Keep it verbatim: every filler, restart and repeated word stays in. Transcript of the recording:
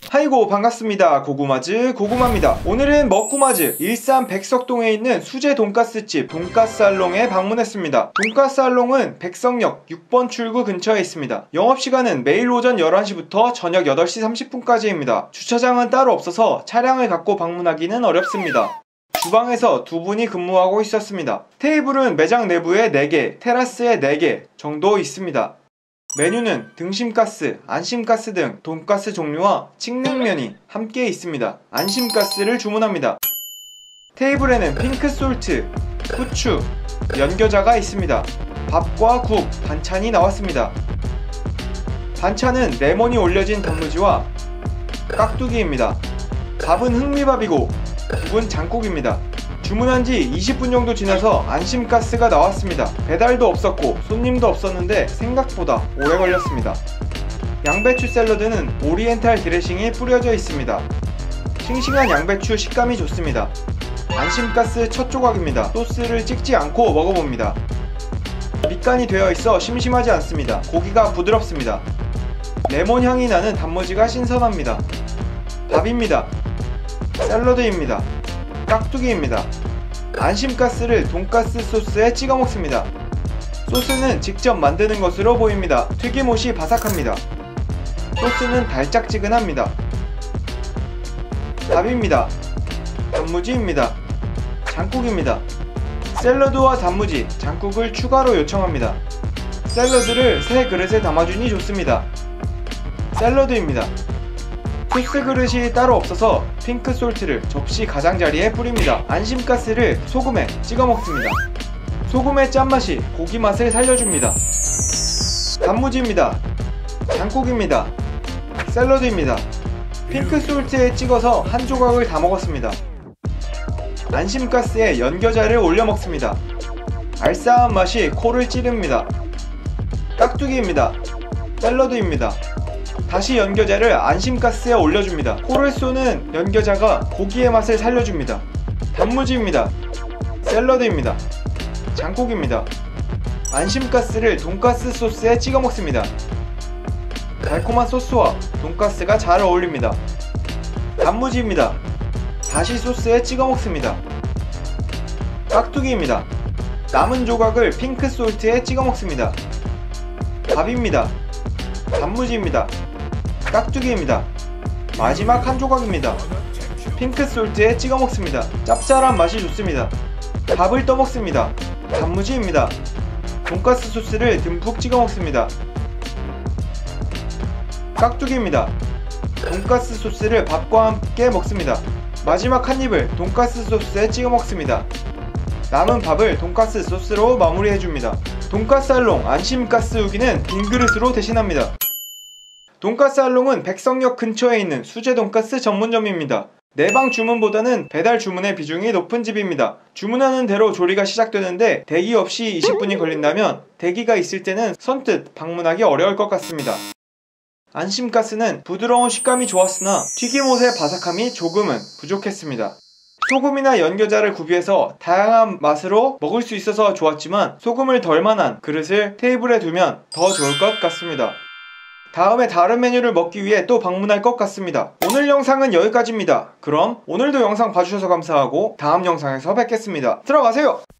하이고 반갑습니다. 고구마즈 고구마입니다. 오늘은 먹구마즈 일산 백석동에 있는 수제 돈가스집 돈가스알롱에 방문했습니다. 돈가스알롱은 백석역 육 번 출구 근처에 있습니다. 영업시간은 매일 오전 열한 시부터 저녁 여덟 시 삼십 분까지입니다. 주차장은 따로 없어서 차량을 갖고 방문하기는 어렵습니다. 주방에서 두 분이 근무하고 있었습니다. 테이블은 매장 내부에 네 개, 테라스에 네 개 정도 있습니다. 메뉴는 등심가스, 안심가스 등 돈가스 종류와 칡냉면이 함께 있습니다. 안심가스를 주문합니다. 테이블에는 핑크솔트, 후추, 연겨자가 있습니다. 밥과 국, 반찬이 나왔습니다. 반찬은 레몬이 올려진 단무지와 깍두기입니다. 밥은 흑미밥이고 국은 장국입니다. 주문한 지 이십 분 정도 지나서 안심가스가 나왔습니다. 배달도 없었고 손님도 없었는데 생각보다 오래 걸렸습니다. 양배추 샐러드는 오리엔탈 드레싱이 뿌려져 있습니다. 싱싱한 양배추 식감이 좋습니다. 안심가스 첫 조각입니다. 소스를 찍지 않고 먹어봅니다. 밑간이 되어 있어 심심하지 않습니다. 고기가 부드럽습니다. 레몬 향이 나는 단무지가 신선합니다. 밥입니다. 샐러드입니다. 깍두기입니다. 안심가스를 돈가스 소스에 찍어 먹습니다. 소스는 직접 만드는 것으로 보입니다. 튀김옷이 바삭합니다. 소스는 달짝지근합니다. 밥입니다. 단무지입니다. 장국입니다. 샐러드와 단무지, 장국을 추가로 요청합니다. 샐러드를 세 그릇에 담아주니 좋습니다. 샐러드입니다. 소스 그릇이 따로 없어서 핑크솔트를 접시 가장자리에 뿌립니다. 안심가스를 소금에 찍어 먹습니다. 소금의 짠맛이 고기 맛을 살려줍니다. 단무지입니다. 장국입니다. 샐러드입니다. 핑크솔트에 찍어서 한 조각을 다 먹었습니다. 안심가스에 연겨자를 올려 먹습니다. 알싸한 맛이 코를 찌릅니다. 깍두기입니다. 샐러드입니다. 다시 연겨자를 안심가스에 올려줍니다. 코를 쏘는 연겨자가 고기의 맛을 살려줍니다. 단무지입니다. 샐러드입니다. 장국입니다. 안심가스를 돈가스 소스에 찍어 먹습니다. 달콤한 소스와 돈가스가 잘 어울립니다. 단무지입니다. 다시 소스에 찍어 먹습니다. 깍두기입니다. 남은 조각을 핑크솔트에 찍어 먹습니다. 밥입니다. 단무지입니다. 깍두기입니다. 마지막 한 조각입니다. 핑크솔트에 찍어 먹습니다. 짭짤한 맛이 좋습니다. 밥을 떠먹습니다. 단무지입니다. 돈가스 소스를 듬뿍 찍어 먹습니다. 깍두기입니다. 돈가스 소스를 밥과 함께 먹습니다. 마지막 한 입을 돈가스 소스에 찍어 먹습니다. 남은 밥을 돈가스 소스로 마무리해줍니다. 돈가스알롱 안심가스 후기는 빈 그릇으로 대신합니다. 돈가스알롱은 백석역 근처에 있는 수제 돈가스 전문점입니다. 내방 주문보다는 배달 주문의 비중이 높은 집입니다. 주문하는 대로 조리가 시작되는데 대기 없이 이십 분이 걸린다면 대기가 있을 때는 선뜻 방문하기 어려울 것 같습니다. 안심가스는 부드러운 식감이 좋았으나 튀김옷의 바삭함이 조금은 부족했습니다. 소금이나 연겨자를 구비해서 다양한 맛으로 먹을 수 있어서 좋았지만 소금을 덜 만한 그릇을 테이블에 두면 더 좋을 것 같습니다. 다음에 다른 메뉴를 먹기 위해 또 방문할 것 같습니다. 오늘 영상은 여기까지입니다. 그럼 오늘도 영상 봐주셔서 감사하고 다음 영상에서 뵙겠습니다. 들어가세요!